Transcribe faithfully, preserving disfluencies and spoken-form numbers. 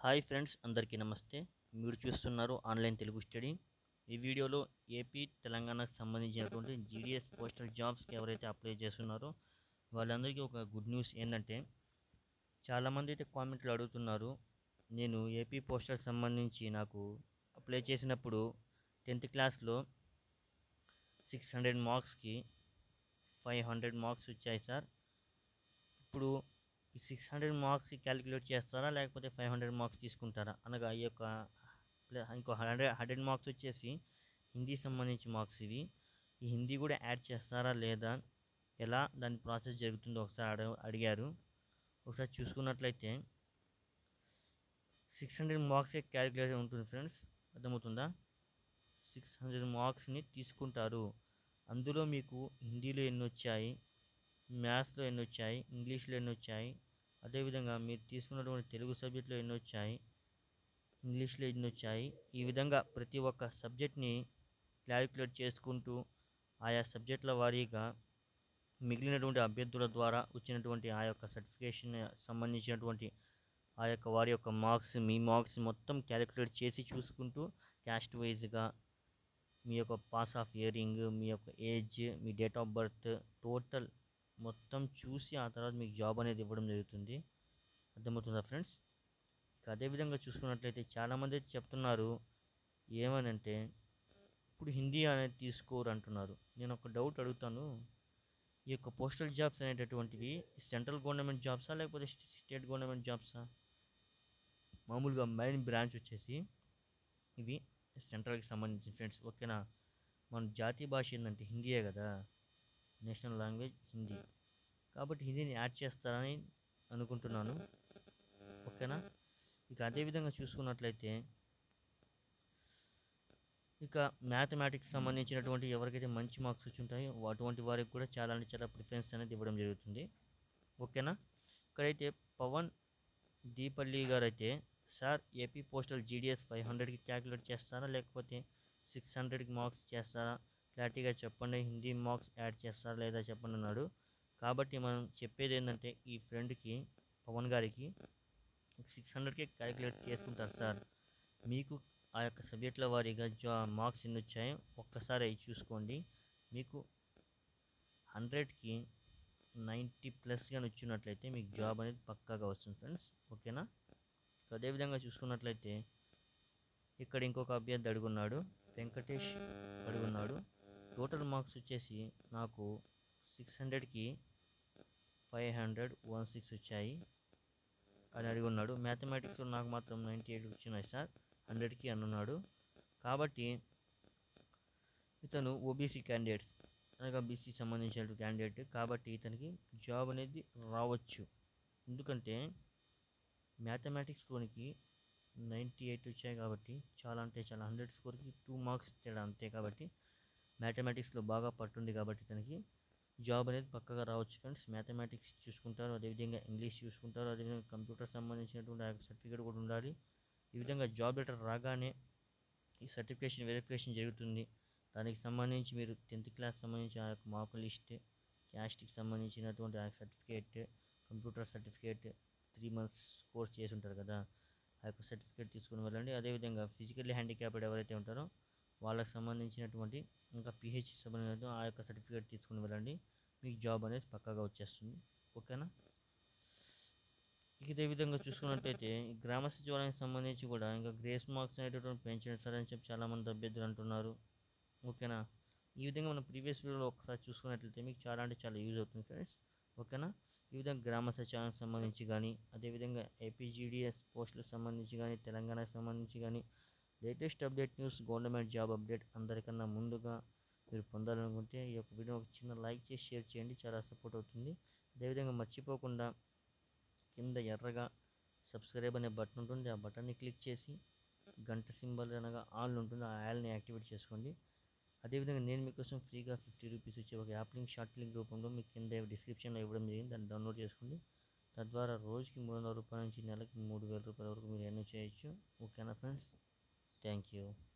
Hi friends, అందరికీ నమస్తే. మీరు చూస్తున్నారు ఆన్లైన్ తెలుగు స్టడీ. ఈ వీడియోలో ఏపీ తెలంగాణకు సంబంధించినటువంటి జీడిఎస్ పోస్టల్ జాబ్స్కి ఎవరైతే అప్లై చేస్తున్నారో వాళ్ళందరికీ ఒక గుడ్ న్యూస్ ఏంటంటే, చాలామంది అయితే కామెంట్లు అడుగుతున్నారు. నేను ఏపీ పోస్టల్ సంబంధించి నాకు అప్లై చేసినప్పుడు టెన్త్ క్లాస్లో సిక్స్ హండ్రెడ్ మార్క్స్కి ఫైవ్ హండ్రెడ్ మార్క్స్ వచ్చాయి సార్. ఇప్పుడు ఈ సిక్స్ హండ్రెడ్ మార్క్స్ క్యాలిక్యులేట్ చేస్తారా, లేకపోతే ఫైవ్ హండ్రెడ్ మార్క్స్ తీసుకుంటారా అనగా ఈ యొక్క ఇంకో హండ్రెడ్ హండ్రెడ్ మార్క్స్ వచ్చేసి హిందీ సంబంధించి మార్క్స్. ఇవి ఈ హిందీ కూడా యాడ్ చేస్తారా లేదా, ఎలా దాని ప్రాసెస్ జరుగుతుందో ఒకసారి అడ అడిగారు ఒకసారి చూసుకున్నట్లయితే సిక్స్ హండ్రెడ్ మార్క్సే క్యాలిక్యులేషన్ ఉంటుంది ఫ్రెండ్స్. అర్థమవుతుందా? సిక్స్ హండ్రెడ్ మార్క్స్ని తీసుకుంటారు. అందులో మీకు హిందీలో ఎన్ని వచ్చాయి, మ్యాథ్స్లో ఎన్ని వచ్చాయి, ఇంగ్లీష్లో ఎన్ని వచ్చాయి, అదేవిధంగా మీరు తీసుకున్నటువంటి తెలుగు సబ్జెక్ట్లో ఎన్ని వచ్చాయి, ఇంగ్లీష్లో ఎన్ని వచ్చాయి, ఈ విధంగా ప్రతి ఒక్క సబ్జెక్ట్ని క్యాలిక్యులేట్ చేసుకుంటూ ఆయా సబ్జెక్టుల వారీగా మిగిలినటువంటి అభ్యర్థుల ద్వారా వచ్చినటువంటి ఆ యొక్క సర్టిఫికేషన్ సంబంధించినటువంటి ఆ యొక్క వారి యొక్క మార్క్స్, మీ మార్క్స్ మొత్తం క్యాలిక్యులేట్ చేసి చూసుకుంటూ క్యాస్ట్ వైజ్గా మీ యొక్క పాస్ ఆఫ్ ఇయరింగ్, మీ యొక్క ఏజ్, మీ డేట్ ఆఫ్ బర్త్ టోటల్ మొత్తం చూసి ఆ తర్వాత మీకు జాబ్ అనేది ఇవ్వడం జరుగుతుంది. అర్థమవుతుందా ఫ్రెండ్స్? ఇక అదేవిధంగా చూసుకున్నట్లయితే చాలామంది చెప్తున్నారు ఏమనంటే, ఇప్పుడు హిందీ అనేది తీసుకోరు అంటున్నారు. నేను ఒక డౌట్ అడుగుతాను. ఈ యొక్క పోస్టల్ జాబ్స్ అనేటటువంటివి సెంట్రల్ గవర్నమెంట్ జాబ్సా లేకపోతే స్టేట్ గవర్నమెంట్ జాబ్సా? మామూలుగా మెయిన్ బ్రాంచ్ వచ్చేసి ఇవి సెంట్రల్కి సంబంధించిన ఫ్రెండ్స్. ఓకేనా? మన జాతీయ భాష ఏంటంటే హిందీయే కదా, నేషనల్ లాంగ్వేజ్ హిందీ. కాబట్టి హిందీని యాడ్ చేస్తారని అనుకుంటున్నాను. ఓకేనా? ఇక అదేవిధంగా చూసుకున్నట్లయితే ఇక మ్యాథమెటిక్స్ సంబంధించినటువంటి ఎవరికైతే మంచి మార్క్స్ వచ్చి ఉంటాయో అటువంటి వారికి కూడా చాలా అంటే చాలా ప్రిఫరెన్స్ అనేది ఇవ్వడం జరుగుతుంది. ఓకేనా? ఇక్కడైతే పవన్ దీపల్లి గారు అయితే, sir AP postal GDS five హండ్రెడ్కి క్యాలిక్యులేట్ చేస్తారా లేకపోతే సిక్స్ హండ్రెడ్కి మార్క్స్ చేస్తారా, క్లారిటీగా చెప్పండి, హిందీ మార్క్స్ యాడ్ చేస్తారా లేదా చెప్పండి అన్నాడు. కాబట్టి మనం చెప్పేది ఏంటంటే, ఈ ఫ్రెండ్కి పవన్ గారికి సిక్స్ హండ్రెడ్కే క్యాలిక్యులేట్ చేసుకుంటారు సార్. మీకు ఆ యొక్క సబ్జెక్టుల వారీగా జా మార్క్స్ ఎన్ని వచ్చాయో ఒక్కసారి అవి చూసుకోండి. మీకు హండ్రెడ్కి నైంటీ ప్లస్గా వచ్చినట్లయితే మీకు జాబ్ అనేది పక్కాగా వస్తుంది ఫ్రెండ్స్. ఓకేనా? అదేవిధంగా చూసుకున్నట్లయితే ఇక్కడ ఇంకొక అభ్యర్థి అడుగున్నాడు, వెంకటేష్ అడుగున్నాడు. టోటల్ మార్క్స్ వచ్చేసి నాకు సిక్స్ హండ్రెడ్కి ఫైవ్ హండ్రెడ్ వన్ సిక్స్ వచ్చాయి అని అడిగి ఉన్నాడు. మ్యాథమెటిక్స్లో నాకు మాత్రం నైంటీ ఎయిట్ వచ్చినాయి సార్ హండ్రెడ్కి అన్నాడు. కాబట్టి ఇతను ఓబీసీ క్యాండిడేట్స్ అనగా బీసీ సంబంధించిన క్యాండిడేట్. కాబట్టి ఇతనికి జాబ్ అనేది రావచ్చు. ఎందుకంటే మ్యాథమెటిక్స్లోనికి నైంటీ ఎయిట్ వచ్చాయి కాబట్టి చాలా అంటే చాలా హండ్రెడ్ స్కోర్కి టూ మార్క్స్ తేడా అంతే. కాబట్టి మ్యాథమెటిక్స్లో బాగా పట్టుంది కాబట్టి ఇతనికి జాబ్ అనేది పక్కగా రావచ్చు ఫ్రెండ్స్. మ్యాథమెటిక్స్ చూసుకుంటారు, అదేవిధంగా ఇంగ్లీష్ చూసుకుంటారు, అదేవిధంగా కంప్యూటర్ సంబంధించినటువంటి ఆ సర్టిఫికేట్ కూడా ఉండాలి. ఈ విధంగా జాబ్ లెటర్ రాగానే ఈ సర్టిఫికేషన్ వెరిఫికేషన్ జరుగుతుంది. దానికి సంబంధించి మీరు టెన్త్ క్లాస్ సంబంధించి ఆ యొక్క మార్క్ లిస్ట్, క్యాస్ట్కి సంబంధించినటువంటి ఆ certificate, computer certificate, three months course చేసి ఉంటారు కదా, ఆ యొక్క సర్టిఫికేట్ తీసుకుని వెళ్ళండి. అదేవిధంగా ఫిజికల్లీ హ్యాండిక్యాప్డ్ ఎవరైతే ఉంటారో వాళ్ళకి సంబంధించినటువంటి ఇంకా పిహెచ్ సంబంధించిన ఆ యొక్క సర్టిఫికేట్ తీసుకుని వెళ్ళండి. మీకు జాబ్ అనేది పక్కాగా వచ్చేస్తుంది. ఓకేనా? ఇదే విధంగా చూసుకున్నట్టయితే గ్రామ సచివాలయానికి సంబంధించి కూడా ఇంకా గ్రేస్ మార్క్స్ అనేటటువంటి పెంచండి సార్ అని చెప్పి చాలామంది అభ్యర్థులు అంటున్నారు. ఓకేనా? ఈ విధంగా మనం ప్రీవియస్ వీడియోలో ఒకసారి చూసుకున్నట్లయితే మీకు చాలా అంటే చాలా యూజ్ అవుతుంది ఫ్రెండ్స్. ఓకేనా? ఈ విధంగా గ్రామ సచివాలయానికి సంబంధించి కానీ, అదేవిధంగా ఏపీజీడిఎస్ పోస్టులకు సంబంధించి కానీ, తెలంగాణకు సంబంధించి కానీ latest update news, government job update అందరికన్నా ముందుగా మీరు పొందాలనుకుంటే ఈ యొక్క వీడియో ఒక చిన్న లైక్ చేసి షేర్ చేయండి, చాలా సపోర్ట్ అవుతుంది. అదేవిధంగా మర్చిపోకుండా కింద ఎర్రగా సబ్స్క్రైబ్ అనే బటన్ ఉంటుంది, ఆ బటన్ని క్లిక్ చేసి గంట సింబల్ అనగా ఆల్ ఉంటుంది, ఆ ఆల్ని యాక్టివేట్ చేసుకోండి. అదేవిధంగా నేను మీకోసం ఫ్రీగా ఫిఫ్టీ రూపీస్ వచ్చే ఒక యాప్ లింక్, షార్ట్ లింక్ రూపంలో మీకు కింద డిస్క్రిప్షన్లో ఇవ్వడం జరిగింది, దాన్ని డౌన్లోడ్ చేసుకోండి. తద్వారా రోజుకి మూడు వందల రూపాయల నుంచి నెలకి మూడు వేల రూపాయల వరకు మీరు ఎర్న్ చేయొచ్చు. ఓకేనా ఫ్రెండ్స్? Thank you.